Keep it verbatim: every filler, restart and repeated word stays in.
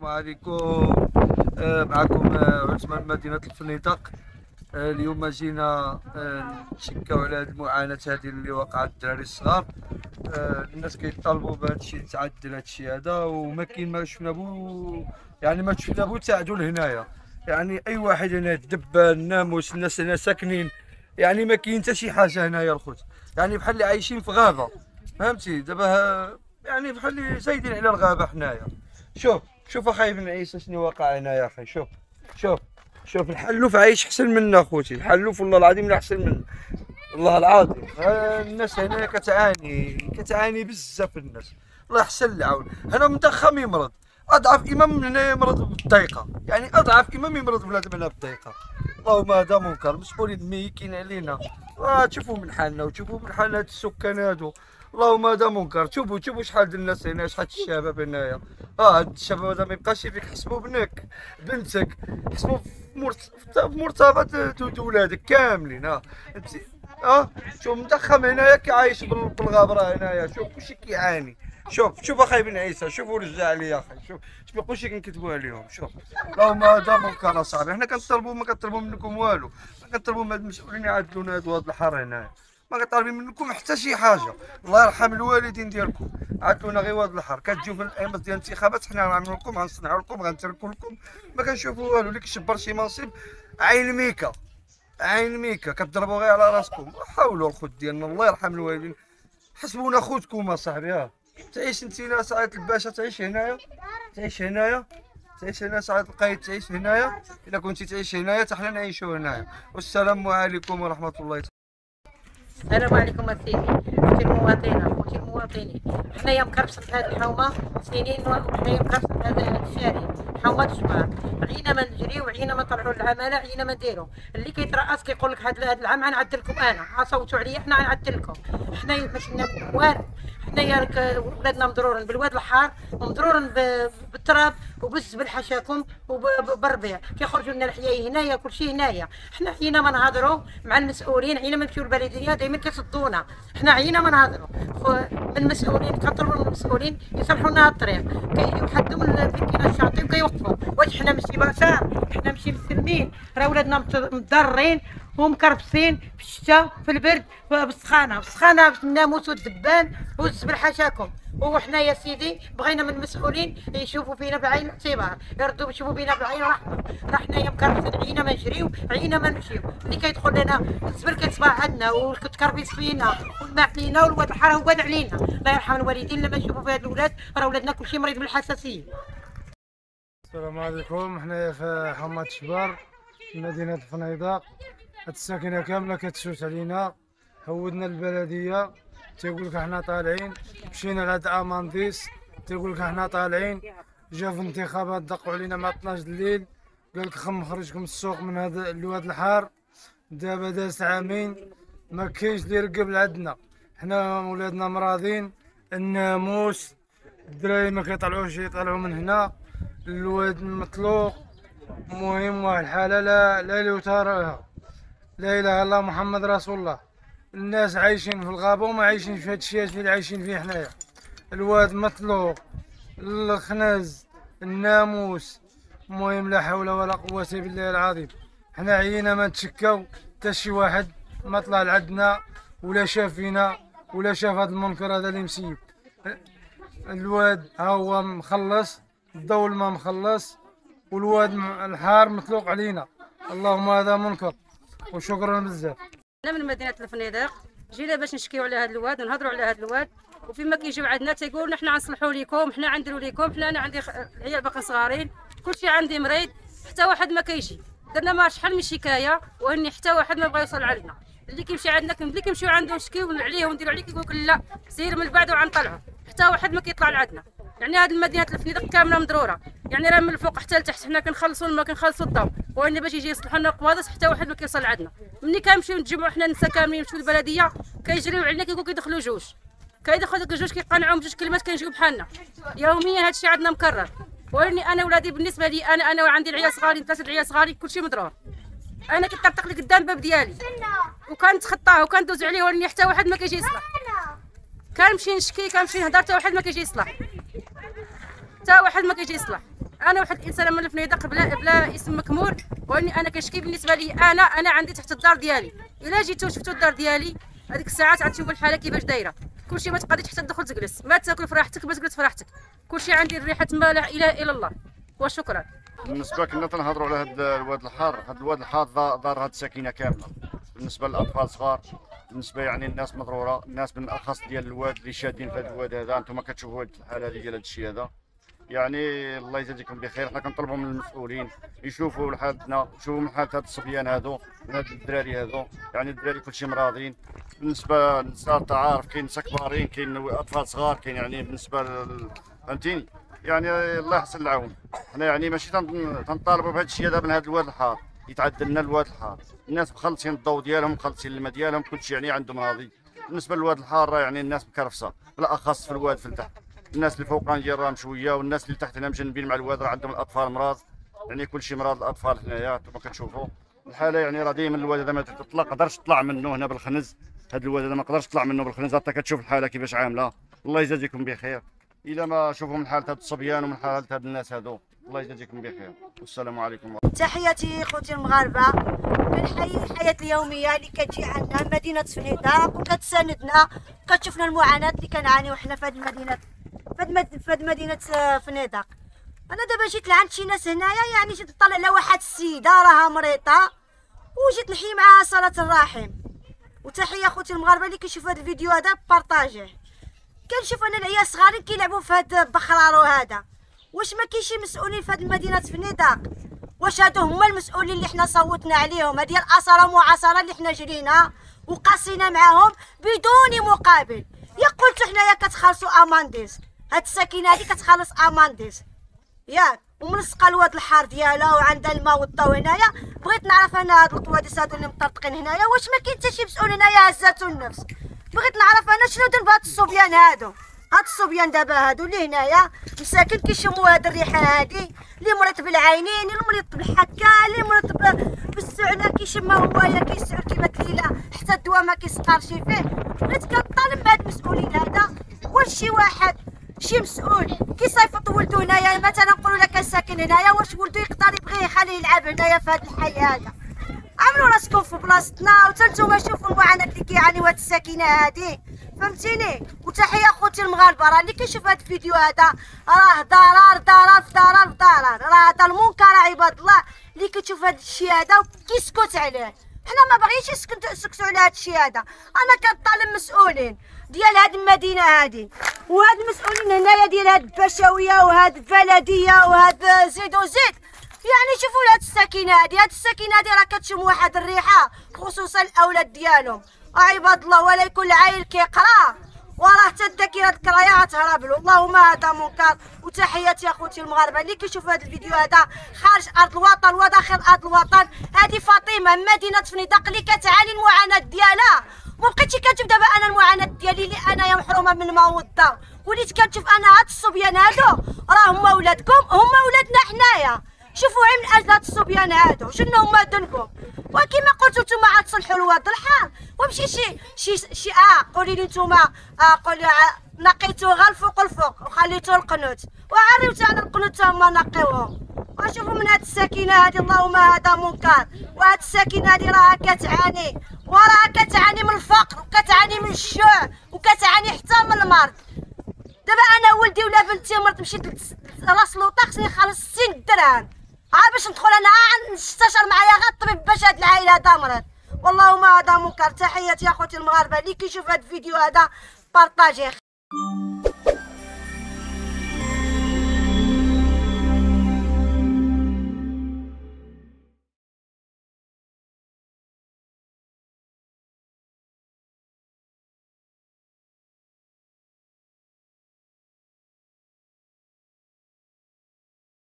السلام عليكم. آه، معكم آه، عثمان مدينة الفنيدق. آه، اليوم جينا آه، نشكاو على هذه المعاناة هذه اللي وقعت الدراري الصغار. آه، الناس كيطالبوا بهذا الشيء يتعدل هذا الشيء هذا، وما كاين ما شفنا بو يعني ما شفنا بو تعدل هنايا. يعني اي واحد هنا الدبان الناموس الناس هنا ساكنين، يعني ما كاين حتى شي حاجه هنايا الخوت، يعني بحال اللي عايشين في غابه. فهمتي دابا يعني بحال اللي زايدين على الغابه حنايا. شوف شوف اخاي بن عيسى شنو واقع هنا يا اخي. شوف شوف شوف الحلوف عايش احسن منا اخوتي، الحلوف والله العظيم لا احسن منا، والله العظيم. الناس هنا كتعاني كتعاني بزاف الناس، الله يحسن العون. هنا مضخم يمرض، اضعف امام من هنا يمرض بالضيقه، يعني اضعف امام يمرض بنادم هنا بالضيقه. اللهم هذا منكر، مسؤولين ميكين علينا. آه تشوفوا من حالنا وتشوفوا من حال هاد السكان هادو. اللهم هذا منكر. شوفوا شوفوا شحال د الناس هنا، شحال الشباب هنايا. اه هاد الشباب هذا ما يبقاش فيك، حسبوا بنك بنتك، حسبوا في مرتبط ولادك كاملين. اه فهمتي. اه شوف مضخم هنايا كيعايش بالغابره هنايا، شوف كلشي كيعاني. شوف شوف اخاي بن عيسى، شوفوا رجع لي يا اخي. شوف شوف كلشي كنكتبوا عليهم. شوف اللهم هذا منكر اصاحبي. حنا كنطلبوا ما كنطلبوا منكم والو، ما كنطلبوا من هاد المسؤولين يعدلوا لنا هاد الحر هنايا، ما كطالبين منكم حتى شي حاجه. الله يرحم الوالدين ديالكم، عطونا غير واد الحر. كتجيو في الايام ديال الانتخابات حنا غنعملوا لكم، غنصنعوا لكم، غنتركوا لكم، ما كنشوفوا والو. اللي كيشبر شي منصب عين ميكا عين ميكا كتضربوا غير على راسكم. حاولوا الخوت ديالنا، الله يرحم الوالدين، حسبونا خوتكم اصاحبي. ها تعيش انت سعاده الباشا، تعيش هنايا، تعيش هنايا، تعيش هنا سعاده القايد، تعيش هنايا. الا كنتي تعيش هنايا حتى حنا نعيشوا هنايا. والسلام عليكم ورحمه الله. السلام عليكم اسيدي، اختي المواطنه، اختي المواطنين. حنايا مكربسين في هذه الحومه سنين، وحنايا مكربسين في هذا الشارع حومه الجبار. عينا ما نجريو، عينا ما نطلعوا للعماله، عينا ما نديرو. اللي كيترأس كيقول لك هذا العام غنعدل لكم، انا صوتوا عليا حنا غنعدل لكم. حنايا ما شفنا والو، حنايا ولادنا مضرورين بالواد الحار، ومضرورين بالتراب وبالزبل حاشاكم وبالربيع. كيخرجوا لنا الحياي هنايا، كلشي هنايا. حنا عينا ما نهضروا مع المسؤولين، عينا ما نمشيو للبلديه، دائما كيصدونا. حنا عينا ما نهضروا من المسؤولين، كنطلبوا من المسؤولين يصلحوا لنا الطريق. كيحدوا من الفكينه الشاطئ وكيوقفوا. واش حنا ماشي بشر؟ حنا ماشي مسلمين. راه ولادنا متضررين ومكربسين في الشتاء، في البرد، بالسخانه، بالسخانه، بالناموس والدبان والزبل حاشاكم. وحنا يا سيدي بغينا من المسؤولين يشوفوا فينا بعين الاعتبار، يردوا يشوفوا فينا بعين الرحمه. راه حنايا مكربسين، عينا ما نجريو، عينا ما نمشيو. اللي كيدخل لنا الزبل كيتصبح عندنا، والكربيس فينا، والماء علينا، والواد الحار هو علينا. الله يرحم الوالدين لما نشوفوا في هاد الاولاد، راه ولادنا كلشي مريض بالحساسيه. السلام عليكم. حنايا في حومة شبار في مدينة الفنيدق. هاد الساكنة كاملة كتشوت علينا، هودنا البلدية تيقول لك حنا طالعين. مشينا لهاد امانديس تيقول لك حنا طالعين. جا في الانتخابات دقوا علينا مع اثناش الليل، قال لك خم خرجكم السوق من هذا الواد الحار. دابا داز عامين ما كاينش اللي يرقب لعندنا. حنا ولادنا مراضين، الناموس الدراري ما كيطلعوش يطلعوا من هنا، الواد مطلوق. المهم واحد الحاله لا لا يثارها. لا اله الا الله محمد رسول الله. الناس عايشين في الغابه وما عايشين في هاد الشيء اللي عايشين فيه حنايا. الواد مطلوق، الخنز، الناموس. المهم لا حول ولا قوه بالله العظيم. حنا عيينا ما نتشكاو حتى شي واحد ما طلع لعندنا ولا شاف فينا ولا شاف هذا المنكر هذا اللي مسيب. الواد ها هو مخلص، الضو ما مخلص، والواد الحار مطلوق علينا. اللهم هذا منكر. وشكرا بزاف. انا من مدينه الفنيدق، جينا باش نشكيو على هذا الواد ونهضروا على هذا الواد. وفيما كيجيو عندنا تيقولوا حنا غنصلحوا لكم، حنا غنديروا لكم، حنا انا عندي العيال باقي صغارين، كلشي عندي مريض، حتى واحد ما كيجي. درنا ما شحال من شكايه واني حتى واحد ما بغى يوصل علينا. اللي كيمشي عندنا اللي كيمشيو عنده نشكيو عليه ونديروا عليه، كيقول لك لا سير من بعد وغنطلعوا، حتى واحد ما كيطلع لعندنا. يعني هذه المدينه الفنيدق كامله مضروره، يعني راه من الفوق حتى لتحت حنا كنخلصوا الماء كنخلصوا الضوء، واني باش يجي يصلحوا لنا القواضس حتى واحد ما كيوصل عندنا. ملي كنمشيو نتجمعوا حنا النساء كاملين نمشيو للبلديه كيجريو علينا كيقولوا كيدخلوا جوج، كيدخلوا ديك الجوج كيقنعوهم بجوج كلمات كنجيو بحالنا. يوميا هذا الشيء عندنا مكرر. واني انا ولادي بالنسبه لي انا انا وعندي العيال صغارين ثلاثه العيال صغارين كلشي مضرور. انا كنطرطق لي قدام الباب ديالي وكنتخطاه وكندوز عليه، واني حتى واحد ما كيجي يصلح. كنمشي نشكي كنمشي نهضر حتى واحد ما كيجي يصلح، حتى واحد ما كيجي يصلح. انا واحد الانسانه من الفنيدق بلا بلا اسم مكمول، واني انا كنشكي بالنسبه لي انا انا عندي تحت الدار ديالي. الا جيتو شفتوا الدار ديالي هذيك الساعات غتشوفوا الحاله كيفاش دايره، كلشي ما تقدرش حتى تدخل تجلس، ما تاكل في راحتك ما تجلس في راحتك، كلشي عندي الريحه تما لا اله الا الله. وشكرا. بالنسبه كنا تنهضروا على هذا الواد الحار، هذا الواد الحار دار هذه الساكنه كامله بالنسبه للاطفال الصغار، بالنسبه يعني الناس مضروره، الناس بالاخص ديال الواد اللي شادين في هذا الواد هذا. انتم كتشوفوا هذه الحاله هذه ديال هذا الشيء هذا، يعني الله يجازيكم بخير. حنا كنطلبوا من المسؤولين يشوفوا حالتنا، يشوفوا من حاله هاد الصبيان هادو، من هاد الدراري هادو، يعني الدراري كلشي مراضين. بالنسبه للنساء التعارف كاين نساء كبارين، كاين اطفال صغار، كاين يعني بالنسبه فهمتيني، يعني الله يحسن العون. حنا يعني ماشي تنطالبوا بهذا الشيء هذا من هذا الواد الحار، يتعدل لنا الواد الحار. الناس مخلصين الضوء ديالهم، مخلصين الماء ديالهم، كلشي يعني عندهم راضي. بالنسبه للواد الحار يعني الناس مكرفسه، بالاخص في الواد في التحت، الناس اللي فوقان ديال راهم شويه، والناس اللي تحت هنا مجنبين مع الواد راه عندهم الاطفال مرض، يعني كلشي مرض الاطفال هنايا. انتم كتشوفوا الحاله، يعني راه ديما الواد هذا ما تطلق قدرش تطلع منه هنا بالخنز. هذا الواد هذا ما قدرش تطلع منه بالخنز، حتى كتشوف الحاله كيفاش عامله. الله يجازيكم بخير. الى ما شوفوا من حاله هاد الصبيان ومن حاله هاد الناس هادو، الله يجازيكم بخير. والسلام عليكم. تحياتي خوتي المغاربه، كنحيي الحياه اليوميه اللي كتجي عندنا مدينه فنيدق وكتساندنا، كتشوفنا المعاناه اللي كنعانيو حنا في هذه المدينه، في هذه مدينه فنيدق. انا دابا جيت لعند شي ناس هنايا، يعني جيت نطلع على واحد السيده راها مريضه وجيت نحيي معاها صله الرحم. وتحيه خوتي المغاربه اللي كيشوفوا هذا الفيديو هذا بارطاجيه. كنشوف انا العيال الصغارين كيلعبوا في هذا البخرارو هذا، واش ما كاينش مسؤولين في هذه المدينه فنيدق؟ واش هادو هما المسؤولين اللي حنا صوتنا عليهم؟ هذه الاثاره معاصره اللي حنا جرينا وقاسينا معاهم بدون مقابل. يا قلتو حنايا كتخلصوا امانديس، هاد الساكنه هادي كتخلص امانديس ياك، وملصقه الواد الحار ديالها وعندها الماء والضو هنايا. بغيت نعرف انا هاد القواديس هادو اللي مطرطقين هنايا، واش ما كاين حتى شي مسؤول هنايا هزاتو النفس؟ بغيت نعرف انا شنو دير بهاد الصبيان هادو، هاد الصبيان دابا هادو اللي هنايا مساكن كيشموا هاد الريحه هادي، اللي مريض بالعينين، اللي مريض بالحكه، اللي مريض بالسعله كيشمها هوايا كيسعر كيما كليله، حتى الدواء ما كيسقرش فيه. بغيت كنطالب بهاد المسؤولين هذا، واش شي واحد شي مسؤول كيصيفط ولدو هنايا، مثلا نقولوا لك ساكن هنايا، واش ولدو يقدر يبغي يخليه يلعب هنايا في هاد الحي هذا؟ عملوا راسكم في بلاصتنا، وتا نتوما شوفوا المعاناه اللي كيعانيو هاد الساكنه هادي، فهمتيني. وتحيه خوتي المغاربه، راه اللي كيشوف هاد الفيديو هذا راه ضرر ضرر في ضرر في ضرر، راه هذا المنكر عباد الله اللي كيشوف هاد الشيء هذا وكيسكت عليه. حنا ما باغيينش يسكتوا على هاد الشيء هذا. انا كنطالب مسؤولين ديال هاد المدينه هادي، وهاد المسؤولين هنايا ديال هاد البشويه وهاد البلديه وهاد زيد وزيد، يعني شوفوا هاد الساكنه هادي، هاد الساكنه هادي راه كتشم واحد الريحه، خصوصا الاولاد ديالهم. عباد الله، ولا يكون العيل كيقرا وراه حتى الذاكره الكرايه غتهرب له. اللهم هذا منكر. وتحياتي يا خوتي المغاربه اللي كيشوفوا هذا الفيديو هذا خارج ارض الوطن وداخل ارض الوطن. هذه فاطمه من مدينه فنيدق اللي كتعاني المعاناه ديالها، ما بقيتش كنشوف دابا انا المعاناه ديالي اللي انايا محرومه من الماء والضوء، وليت كنشوف انا هاد الصبيان هادو راه هما ولادكم، هما ولادنا حنايا. شوفوا غير من اجل هاد الصبيان هادو شنو هما ذنبهم، وكما قلتوا نتوما غتصلحوا الواد الحار ومشي شي شي شي اه قولي لي نتوما اه قولي نقيتو غير الفوق الفوق وخليتو القنوت وعريوتو على القنوت هما نقيوهم. وشوفوا من هاد الساكنه هادي اللهم هذا منكر. وهاد الساكنه هادي راها كتعاني، وراها كتعاني من الفقر وكتعاني من الجوع وكتعاني حتى من المرض. دابا انا ولدي ولا بنتي مرض مشيت راس لوطا خصني نخلص ستين درهم عا باش ندخل انا نستشر معايا غير الطبيب باش هاد العائله هذا مرض. والله هذا منكر. تحياتي يا اخوتي المغاربه اللي كيشوف هاد الفيديو هذا بارطاجيه.